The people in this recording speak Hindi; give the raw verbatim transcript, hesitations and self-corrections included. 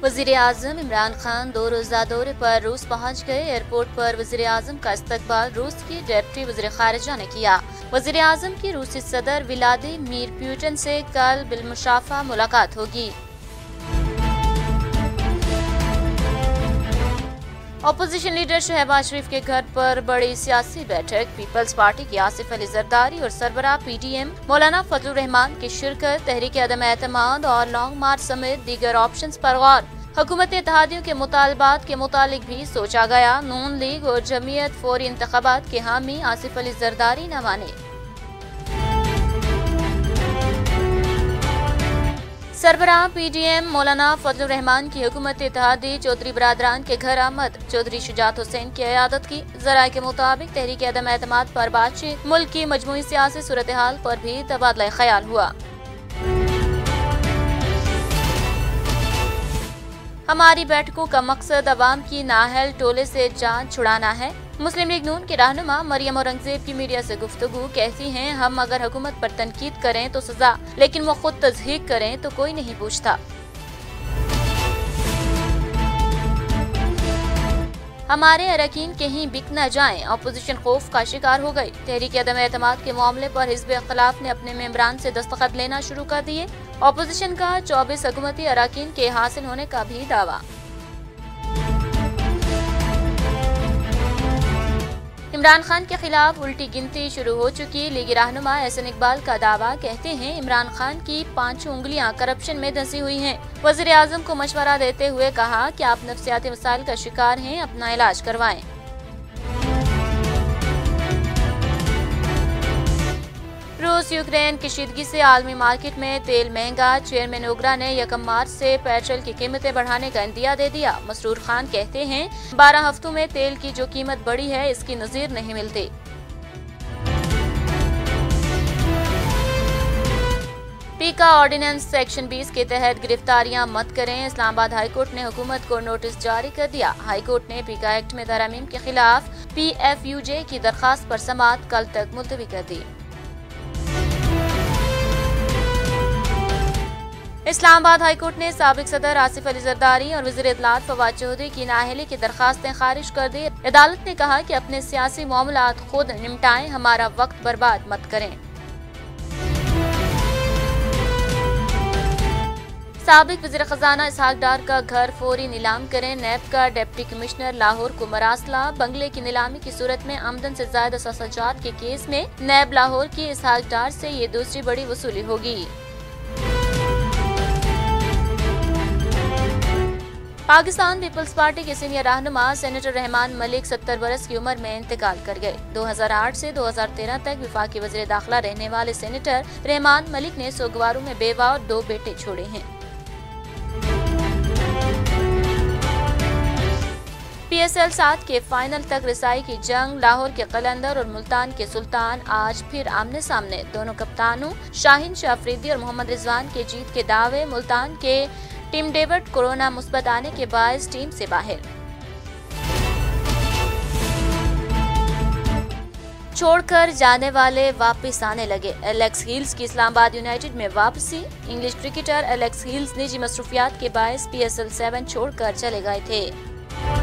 वज़ीर आज़म इमरान खान दो रोज़ा दौरे पर रूस पहुँच गए। एयरपोर्ट पर वज़ीर आज़म का इस्तकबाल रूस की डेप्टी वज़ीर ख़ारिजा ने किया। वज़ीर आज़म की रूसी सदर व्लादिमीर पुतिन से कल बिलमुशाफ़ा मुलाकात होगी। अपोजिशन लीडर शहबाज शरीफ के घर पर बड़ी सियासी बैठक। पीपल्स पार्टी की आसिफ अली जरदारी और सरबराह पीडीएम मौलाना फजलुर रहमान की शिरकत। तहरीक अदम एतमाद और लॉन्ग मार्च समेत दीगर ऑप्शंस पर गौर। हुकूमती इत्तेहादियों के मुतालबात के मुतालिक भी सोचा गया। नून लीग और जमीयत फौरी इंतखाबात के हामी आसिफ अली जरदारी न माने। सरबराह पीडीएम मौलाना फजलुर रहमान की हुकूमती इत्तेहादी चौधरी बरादरान के घर आमद। चौधरी शुजात हुसैन की क़यादत की। ज़राए के मुताबिक तहरीक अदम एतमाद पर बातचीत। मुल्क की मजमूई सियासी सूरत हाल पर भी तबादला ख्याल हुआ। हमारी बैठकों का मकसद अवाम की नाहल टोले से जान छुड़ाना है। मुस्लिम लीग नून के रहनुमा मरियम औरंगजेब की मीडिया से गुफ्तगू। कहती हैं, हम अगर हुकूमत पर तनकीद करें तो सजा, लेकिन वो खुद तज़हीक करें तो कोई नहीं पूछता। हमारे अरकान कहीं बिक न जाएं। अपोजिशन खौफ का शिकार हो गई। तहरीक अदम एतमाद के मामले पर हिज़्ब इख्तिलाफ ने अपने मेंबरान से दस्तखत लेना शुरू कर दिए। अपोजिशन का चौबीस हुकूमती अरकान के हासिल होने का भी दावा। इमरान खान के खिलाफ उल्टी गिनती शुरू हो चुकी। लीगी रहनुमा एहसन इकबाल का दावा। कहते हैं, इमरान खान की पांचों उंगलियां करप्शन में धंसी हुई हैं। वज़ीर आज़म को मशवरा देते हुए कहा कि आप नफ्सियाती मसाइल का शिकार हैं, अपना इलाज करवाएं। रूस यूक्रेन कशीदगी से आलमी मार्केट में तेल महंगा। चेयरमैन ओगरा ने यकम मार्च से पेट्रोल की कीमतें बढ़ाने का इंदिया दे दिया। मसरूर खान कहते हैं, बारह हफ्तों में तेल की जो कीमत बढ़ी है इसकी नज़ीर नहीं मिलती। पीका ऑर्डिनेंस सेक्शन बीस के तहत गिरफ्तारियां मत करें। इस्लामाबाद हाईकोर्ट ने हुकूमत को नोटिस जारी कर दिया। हाईकोर्ट ने पीका एक्ट में तरमीम के खिलाफ पी एफ यू जे की दरखास्त पर समाअत कल तक मुलतवी कर दी। इस्लामाबाद हाईकोर्ट ने साबिक सदर आसिफ अली जरदारी और वज़ीर इत्तलात फवाद चौधरी की नाअहली की दरखास्तें खारिज कर दी। अदालत ने कहा कि अपने सियासी मामलात खुद निपटाएं, हमारा वक्त बर्बाद मत करें। साबिक वज़ीर खजाना इसहाक डार का घर फौरी नीलाम करें। नैब का डिप्टी कमिश्नर लाहौर को मरासला। बंगले की नीलामी की सूरत में आमदन से ज्यादा सजात के केस में नैब लाहौर की इसहाक डार से ये दूसरी बड़ी वसूली होगी। पाकिस्तान पीपल्स पार्टी के सीनियर रहनुमा सेनेटर रहमान मलिक सत्तर बरस की उम्र में इंतकाल कर गए। दो हज़ार आठ से दो हज़ार तेरह तक वफाकी वज़ीर दाखिला रहने वाले सेनेटर रहमान मलिक ने सोगवारों में बेवा और दो बेटे छोड़े हैं। पी एस एल सात के फाइनल तक रसाई की जंग। लाहौर के कलंदर और मुल्तान के सुल्तान आज फिर आमने सामने। दोनों कप्तानों शाहीन शाह अफरीदी और मोहम्मद रिजवान के जीत के दावे। मुल्तान के टीम डेविड कोरोना मुस्बत आने के बाद टीम से बाहर। छोड़कर जाने वाले वापस आने लगे। एलेक्स हील्स की इस्लामाबाद यूनाइटेड में वापसी। इंग्लिश क्रिकेटर एलेक्स हील्स निजी मसरूफियात के बायस पी एस एल सेवन छोड़कर चले गए थे।